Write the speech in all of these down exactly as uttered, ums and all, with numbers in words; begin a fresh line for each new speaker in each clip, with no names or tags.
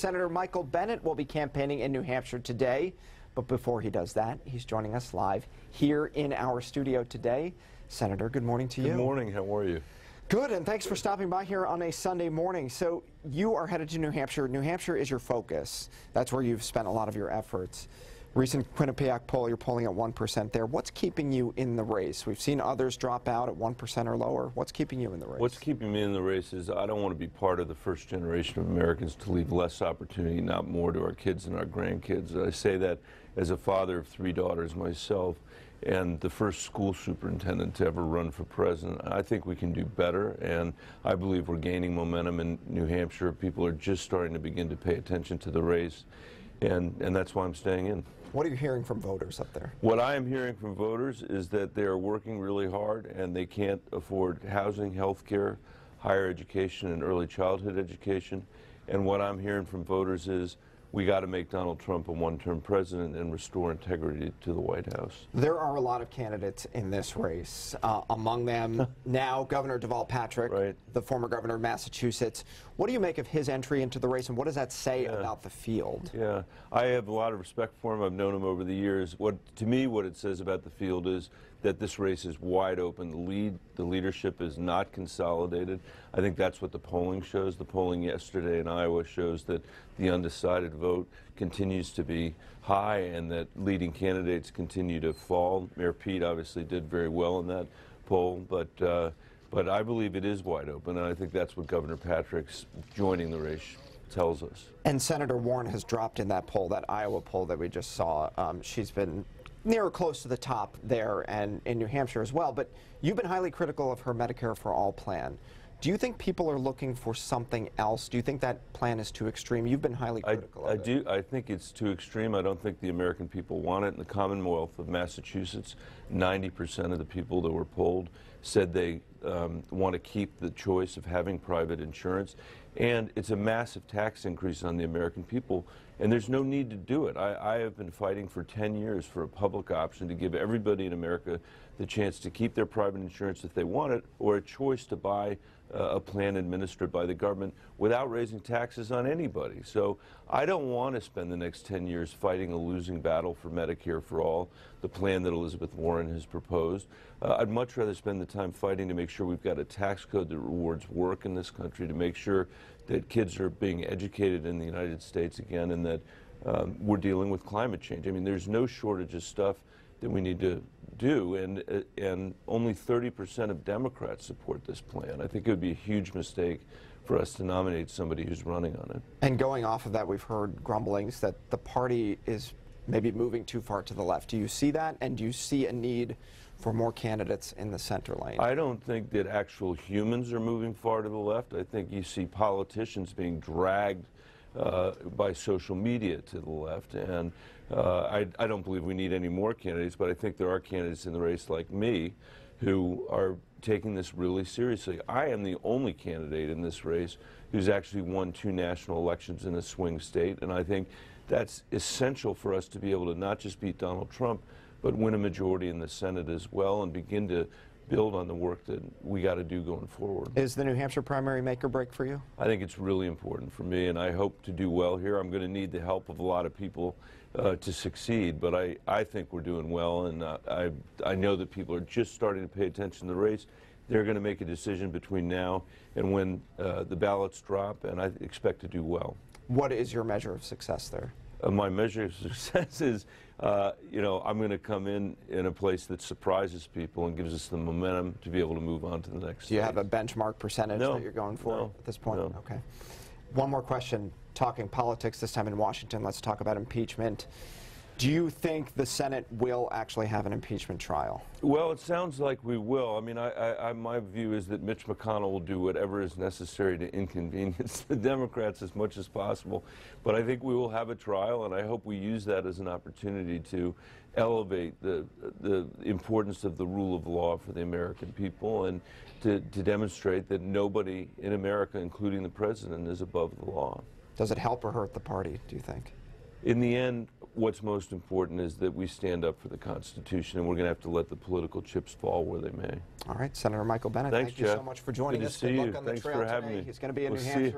Senator Michael Bennet will be campaigning in New Hampshire today. But before he does that, he's joining us live here in our studio today. Senator, good morning to you.
Good morning. How are you?
Good, and thanks for stopping by here on a Sunday morning. So you are headed to New Hampshire. New Hampshire is your focus. That's where you've spent a lot of your efforts. Recent Quinnipiac poll, you're polling at one percent there. What's keeping you in the race? We've seen others drop out at one percent or lower. What's keeping you in the race?
What's keeping me in the race is I don't want to be part of the first generation of Americans to leave less opportunity, not more, to our kids and our grandkids. I say that as a father of three daughters myself and the first school superintendent to ever run for president. I think we can do better, and I believe we're gaining momentum in New Hampshire. People are just starting to begin to pay attention to the race, and, and that's why I'm staying in.
What are you hearing from voters up there?
What I am hearing from voters is that they are working really hard and they can't afford housing, health care, higher education, and early childhood education. And what I'm hearing from voters is we got to make Donald Trump a one-term president and restore integrity to the White House.
There are a lot of candidates in this race. Uh, among them, now Governor Deval Patrick,
right.
the former governor of Massachusetts. What do you make of his entry into the race, and what does that say
yeah.
about the field?
Yeah, I have a lot of respect for him. I've known him over the years. What, to me, what it says about the field is that this race is wide open. The lead, the leadership is not consolidated. I think that's what the polling shows. The polling yesterday in Iowa shows that the undecided vote continues to be high and that leading candidates continue to fall. Mayor Pete obviously did very well in that poll, but uh, but I believe it is wide open, and I think that's what Governor Patrick's joining the race tells us.
And Senator Warren has dropped in that poll, that Iowa poll that we just saw. Um, she's been near or close to the top there and in New Hampshire as well, but you've been highly critical of her Medicare for All plan. Do you think people are looking for something else? Do you think that plan is too extreme? You've been highly critical
I,
of
I
it.
do. I think it's too extreme. I don't think the American people want it. In the Commonwealth of Massachusetts, ninety percent of the people that were polled said they um, want to keep the choice of having private insurance. And it's a massive tax increase on the American people, and there's no need to do it. I, I have been fighting for ten years for a public option to give everybody in America the chance to keep their private insurance if they want it, or a choice to buy uh, a plan administered by the government without raising taxes on anybody. So I don't want to spend the next ten years fighting a losing battle for Medicare for All, the plan that Elizabeth Warren has proposed. Uh, I'd much rather spend the time fighting to make sure we've got a tax code that rewards work in this country, to make sure that kids are being educated in the United States again, and that um, we're dealing with climate change. I mean, there's no shortage of stuff that we need to do, and uh, and only thirty percent of Democrats support this plan. I think it would be a huge mistake for us to nominate somebody who's running on it.
And going off of that, we've heard grumblings that the party is maybe moving too far to the left. Do you see that, and do you see a need for more candidates in the center lane?
I don't think that actual humans are moving far to the left. I think you see politicians being dragged uh, by social media to the left, and uh, I, I don't believe we need any more candidates, but I think there are candidates in the race like me who are taking this really seriously. I am the only candidate in this race who's actually won two national elections in a swing state, and I think that's essential for us to be able to not just beat Donald Trump, but win a majority in the Senate as well and begin to build on the work that we got to do going forward.
Is the New Hampshire primary make or break for you?
I think it's really important for me, and I hope to do well here. I'm going to need the help of a lot of people uh, to succeed, but I, I think we're doing well, and uh, I, I know that people are just starting to pay attention to the race. They're going to make a decision between now and when uh, the ballots drop, and I expect to do well.
What is your measure of success there?
Uh, my measure of success is, uh, you know, I'm going to come in in a place that surprises people and gives us the momentum to be able to move on to the next
Do you
stage.
have a benchmark percentage
No,
that you're going for
no,
at this point?
no.
Okay. One more question. Talking politics, this time in Washington, let's talk about impeachment. Do you think the Senate will actually have an impeachment trial?
Well, it sounds like we will. I mean, I, I, I, my view is that Mitch McConnell will do whatever is necessary to inconvenience the Democrats as much as possible. But I think we will have a trial, and I hope we use that as an opportunity to elevate the, the importance of the rule of law for the American people, and to, to demonstrate that nobody in America, including the president, is above the law.
Does it help or hurt the party, do you think?
In the end, what's most important is that we stand up for the Constitution, and we're going to have to let the political chips fall where they may.
All right, Senator Michael Bennet,
Thanks,
thank you
Jeff.
so much for joining
Good
us.
to see
Good
you.
luck on the
Thanks
trail
for having
today.
me.
He's going to be in
We'll
New
see you.
Hampshire.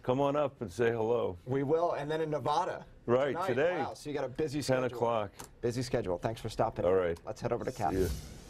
come on up and say hello.
We will, and then in Nevada.
Right,
tonight.
today.
Wow, so you got a busy
ten
schedule.
o'clock.
Busy schedule. Thanks for stopping.
All right.
Let's head over to
See
Kathy.
ya.